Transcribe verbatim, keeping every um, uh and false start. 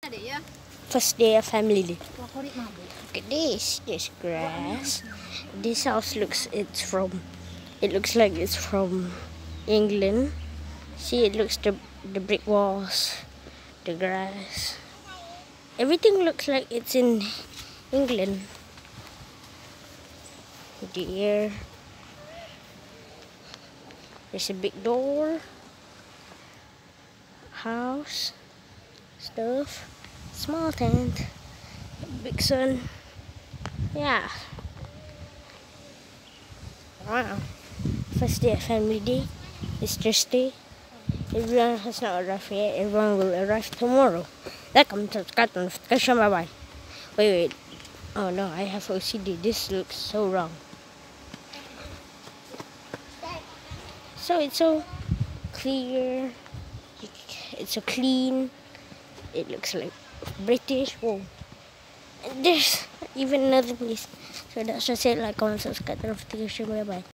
First day of family day. Look at this. There's grass. This house looks it's from it looks like it's from England. See, it looks the the brick walls, the grass. Everything looks like it's in England. Deer. There's a big door. House. Stuff. Small tent. Big sun. Yeah. Wow. First day of family day. It's Thursday. Everyone has not arrived yet. Everyone will arrive tomorrow. Welcome to Cartoon Notification. Bye bye. Wait, wait. Oh no, I have O C D. This looks so wrong. So it's so clear. It's so clean. It looks like British. Whoa. And there's even another place. So that's just it. Like, comment, subscribe, notification. Bye bye.